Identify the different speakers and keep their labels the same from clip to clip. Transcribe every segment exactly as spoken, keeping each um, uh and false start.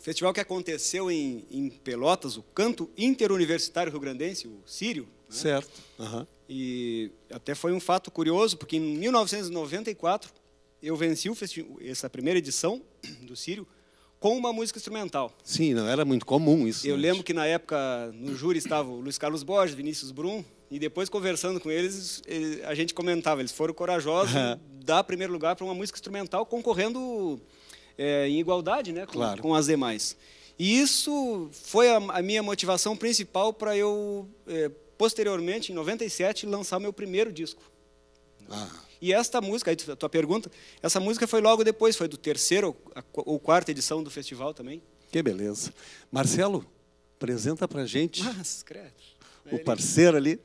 Speaker 1: festival que aconteceu em, em Pelotas, o Canto Interuniversitário Rio-Grandense, o Sírio. Né?
Speaker 2: Certo. Uhum.
Speaker 1: E até foi um fato curioso, porque em mil novecentos e noventa e quatro eu venci o essa primeira edição do Sírio com uma música instrumental.
Speaker 2: Sim, não era muito comum isso.
Speaker 1: Eu
Speaker 2: né?
Speaker 1: lembro que na época no júri estava o Luiz Carlos Borges, Vinícius Brum, e depois conversando com eles, a gente comentava, eles foram corajosos dar primeiro lugar para uma música instrumental concorrendo é, em igualdade, né, com,
Speaker 2: claro.
Speaker 1: com as demais. E isso foi a, a minha motivação principal para eu, é, posteriormente, em noventa e sete, lançar meu primeiro disco.
Speaker 2: Ah.
Speaker 1: E esta música, aí a tua pergunta, essa música foi logo depois, foi do terceiro ou quarta edição do festival também.
Speaker 2: Que beleza. Marcelo, apresenta pra gente
Speaker 1: Mas, credo.
Speaker 2: o parceiro ali.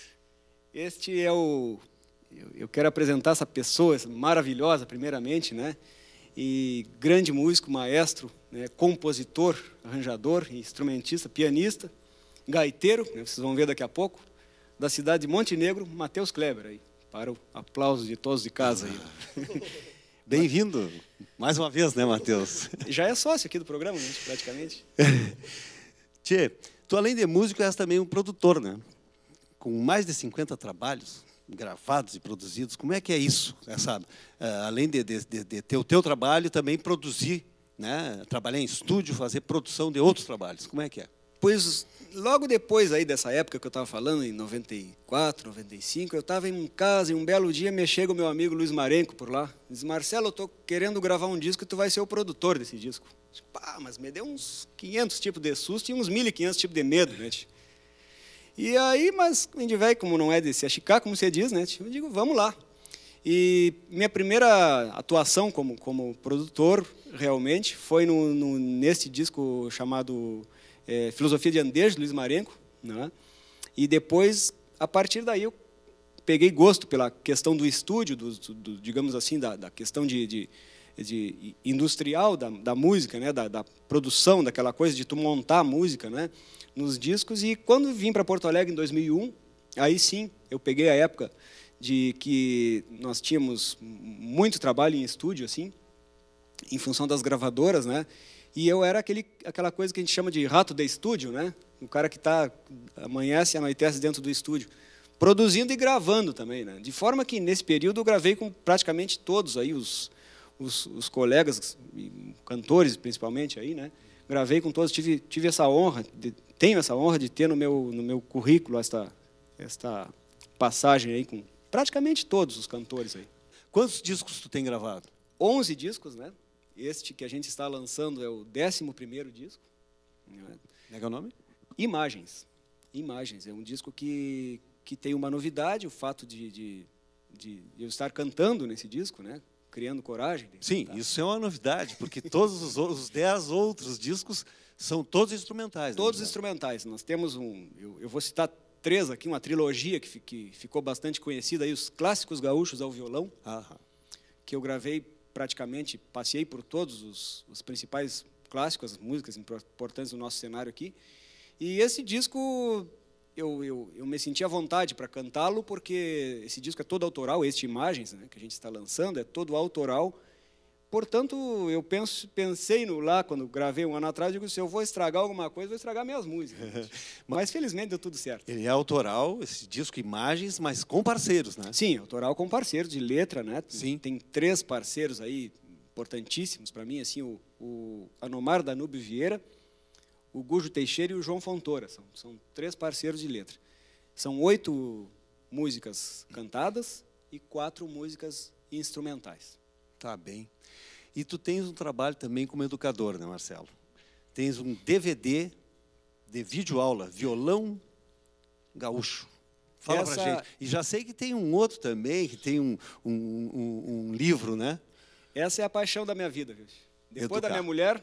Speaker 1: Este é o... Eu quero apresentar essa pessoa maravilhosa, primeiramente, né? E grande músico, maestro, né? Compositor, arranjador, instrumentista, pianista, gaiteiro, né? Vocês vão ver daqui a pouco, da cidade de Montenegro, Matheus Kleber, aí, para o aplauso de todos de casa. Aí.
Speaker 2: Bem-vindo, mais uma vez, né, Matheus?
Speaker 1: Já é sócio aqui do programa, né, praticamente.
Speaker 2: Tchê, tu além de músico, és também um produtor, né? Com mais de cinquenta trabalhos gravados e produzidos. Como é que é isso? Essa, uh, além de, de, de, de ter o teu trabalho, também produzir, né? Trabalhar em estúdio, fazer produção de outros trabalhos. Como é que é?
Speaker 1: Pois, logo depois aí dessa época que eu estava falando, em noventa e quatro, noventa e cinco, eu estava em casa e um belo dia me chega o meu amigo Luiz Marenco por lá. Diz, Marcelo, eu estou querendo gravar um disco e tu vai ser o produtor desse disco. Diz, pá, mas me deu uns quinhentos tipos de susto e uns mil e quinhentos tipos de medo, né? E aí, mas de velho, como não é de se achicar, como você diz, né? Eu digo, vamos lá. E minha primeira atuação como, como produtor, realmente, foi no, no, nesse disco chamado é, Filosofia de Andejo, Luiz Marenco, né? E depois, a partir daí, eu peguei gosto pela questão do estúdio, do, do, digamos assim, da, da questão de, de, de industrial da, da música, né? Da, da produção, daquela coisa de tu montar a música, né? Nos discos. E quando vim para Porto Alegre em dois mil e um, aí sim, eu peguei a época de que nós tínhamos muito trabalho em estúdio, assim, em função das gravadoras, né? E eu era aquele, aquela coisa que a gente chama de rato de estúdio, né? O cara que tá, amanhece e anoitece dentro do estúdio, produzindo e gravando também, né? De forma que, nesse período, eu gravei com praticamente todos aí, os, os, os colegas, cantores principalmente, aí, né? Gravei com todos, tive, tive essa honra, de, tenho essa honra de ter no meu, no meu currículo esta, esta passagem aí com praticamente todos os cantores aí.
Speaker 2: Quantos discos tu tem gravado?
Speaker 1: onze discos, né? Este que a gente está lançando é o décimo primeiro disco.
Speaker 2: Como é que é o nome?
Speaker 1: Imagens. Imagens. É um disco que, que tem uma novidade, o fato de, de, de eu estar cantando nesse disco, né? Criando coragem.
Speaker 2: Sim,
Speaker 1: tá?
Speaker 2: Isso é uma novidade, porque todos os, os dez outros discos são todos instrumentais.
Speaker 1: Todos
Speaker 2: né?
Speaker 1: instrumentais. Nós temos um... Eu, eu vou citar três aqui, uma trilogia que, que ficou bastante conhecida, aí, os clássicos gaúchos ao violão,
Speaker 2: Aham.
Speaker 1: que eu gravei praticamente, passei por todos os, os principais clássicos, as músicas importantes do nosso cenário aqui. E esse disco, eu, eu, eu me senti à vontade para cantá-lo, porque esse disco é todo autoral, este Imagens, né, que a gente está lançando, é todo autoral. Portanto, eu penso, pensei no, lá, quando gravei um ano atrás, digo, se eu vou estragar alguma coisa, vou estragar minhas músicas. Mas, felizmente, deu tudo certo.
Speaker 2: Ele é autoral, esse disco Imagens, mas com parceiros, né?
Speaker 1: Sim, autoral com parceiros de letra, né?
Speaker 2: Sim.
Speaker 1: Tem três parceiros aí importantíssimos para mim, assim, o, o Anomar Danúbio Vieira, o Gujo Teixeira e o João Fontoura. São, são três parceiros de letra. São oito músicas cantadas e quatro músicas instrumentais.
Speaker 2: Tá bem. E tu tens um trabalho também como educador, né, Marcelo? Tens um D V D de videoaula, violão gaúcho. Fala
Speaker 1: Essa...
Speaker 2: pra gente. E já sei que tem um outro também, que tem um, um, um, um livro, né?
Speaker 1: Essa é a paixão da minha vida, viu? Depois
Speaker 2: Educar.
Speaker 1: da minha mulher,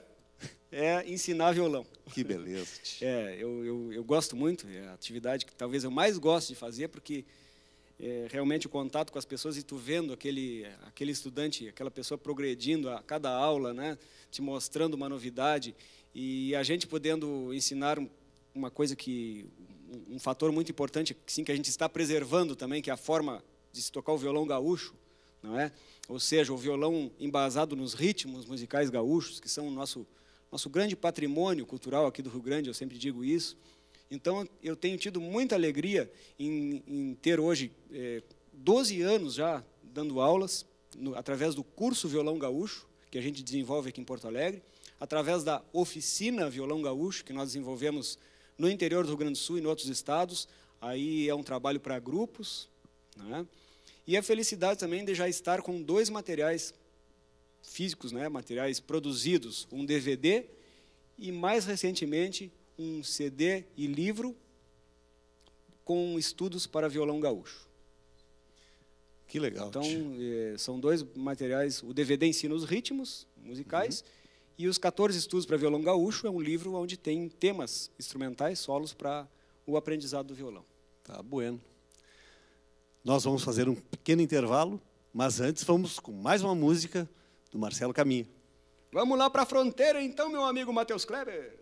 Speaker 1: é ensinar violão.
Speaker 2: Que beleza.
Speaker 1: É, eu, eu, eu gosto muito, é a atividade que talvez eu mais gosto de fazer, porque é, realmente o contato com as pessoas e tu vendo aquele, aquele estudante, aquela pessoa progredindo a cada aula, né, te mostrando uma novidade, e a gente podendo ensinar uma coisa que, um, um fator muito importante, sim, que a gente está preservando também, que é a forma de se tocar o violão gaúcho, não é? Ou seja, o violão embasado nos ritmos musicais gaúchos, que são o nosso, nosso grande patrimônio cultural aqui do Rio Grande, eu sempre digo isso. Então, eu tenho tido muita alegria em, em ter hoje é, doze anos já dando aulas, no, através do curso Violão Gaúcho, que a gente desenvolve aqui em Porto Alegre, através da oficina Violão Gaúcho, que nós desenvolvemos no interior do Rio Grande do Sul e em outros estados. Aí é um trabalho para grupos, né? E a felicidade também de já estar com dois materiais físicos, né? Materiais produzidos, um D V D e, mais recentemente, um C D e livro com estudos para violão gaúcho.
Speaker 2: Que legal.
Speaker 1: Então, eh, são dois materiais. O D V D ensina os ritmos musicais, uhum. E os quatorze estudos para violão gaúcho é um livro onde tem temas instrumentais, solos para o aprendizado do violão.
Speaker 2: Tá bueno. Nós vamos fazer um pequeno intervalo, mas antes vamos com mais uma música do Marcelo Caminha.
Speaker 1: Vamos lá para a fronteira, então, meu amigo Matheus Kleber.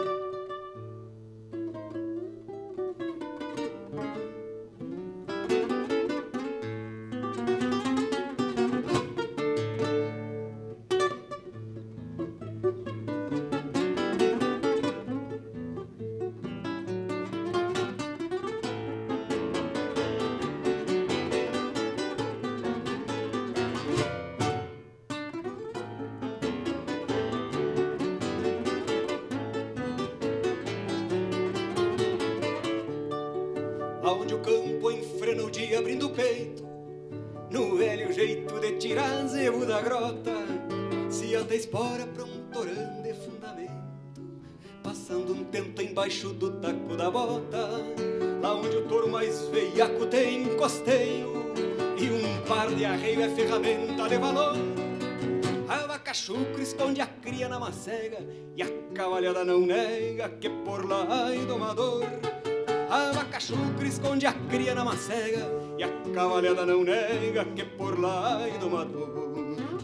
Speaker 1: Aonde o campo enfrena o dia abrindo o peito, no velho jeito de tirar zebu da grota, se até espora pra um torão de fundamento, passando um tento embaixo do taco da bota, lá onde o touro mais veiaco tem costeio, e um par de arreio é ferramenta de valor. A vaca chucra esconde a cria na macega, e a cavalhada não nega que por lá é domador. A vaca chucra esconde a cria na macega, e a cavalhada não nega que por lá é domador.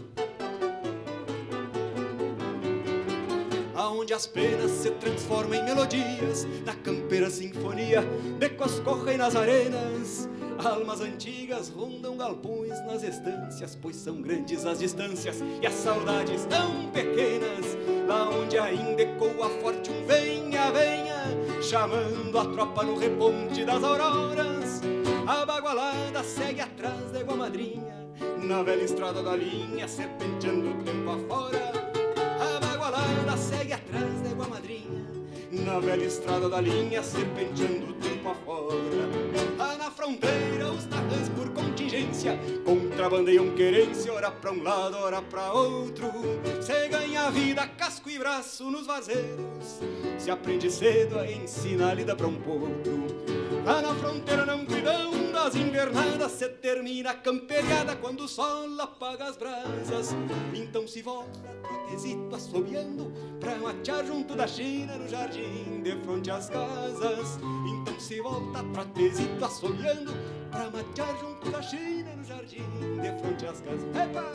Speaker 1: Aonde as penas se transformam em melodias, na campeira sinfonia de coscorra e nas arenas, almas antigas rondam galpões nas estâncias, pois são grandes as distâncias e as saudades tão pequenas. Lá onde ainda ecoa forte um venha, venha, chamando a tropa no reponte das auroras. A bagualada segue atrás da égua madrinha, na velha estrada da linha, serpenteando o tempo afora. A bagualada segue atrás da égua madrinha, na velha estrada da linha, serpenteando o tempo afora. Ah, na fronteira os tarrãs por contingência contrabandeiam querência, ora pra um lado, ora pra outro. Se ganha a vida casco e braço nos vazeiros, se aprende cedo a ensinar a lida pra um potro. Lá na fronteira na amplidão das invernadas se termina a camperiada quando o sol apaga as brasas. Então se volta trotezito assobiando pra matear junto da China no jardim de fronte às casas. Então se volta trotezito assobiando pra matear junto da China no jardim de fronte às casas. Epa!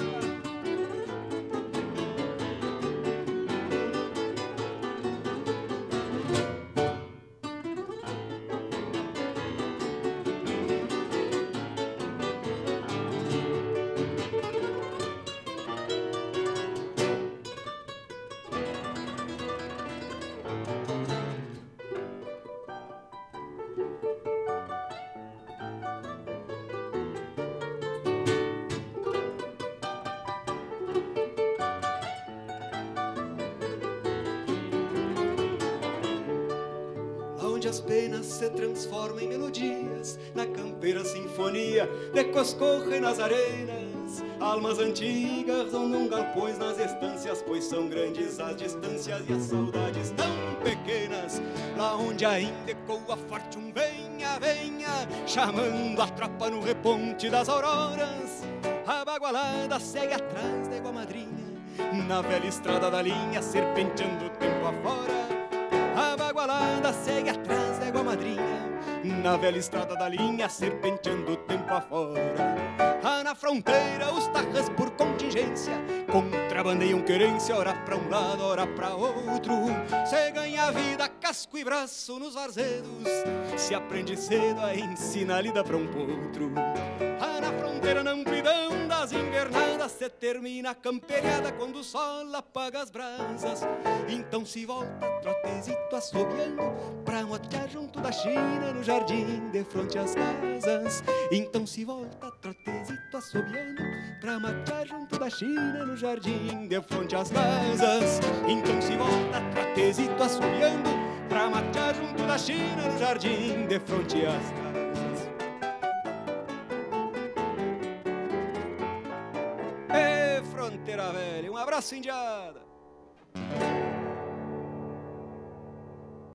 Speaker 1: As penas se transformam em melodias, na campeira sinfonia de coscorre nas arenas. Almas antigas rondam galpões nas estâncias, pois são grandes as distâncias e as saudades tão pequenas. Lá onde ainda ecoa forte um venha, venha, chamando a tropa no reponte das auroras. A bagualada segue atrás da égua madrinha, na velha estrada da linha, serpenteando o tempo afora. A bagualada segue atrás da égua madrinha, na velha estrada da linha, serpenteando o tempo afora. Ah, na fronteira os tarrãs por contingência contrabandeiam querência, ora pra um lado, ora pra outro. Se ganha a vida casco e braço nos varzedos, se aprende cedo a ensinar a lida pra um potro. Ah, na fronteira na amplidão das invernadas se termina a camperiada quando o sol apaga as brasas. Então se volta trotezito assobiando pra motear junto da China no jardim de fronte às casas. Então se volta trotezito assobiando pra matear junto da China no jardim de fronte às casas. Então se volta trotezito assobiando pra matear junto da China no jardim de fronte às casas. Ê, fronteira velha, um abraço, indiada!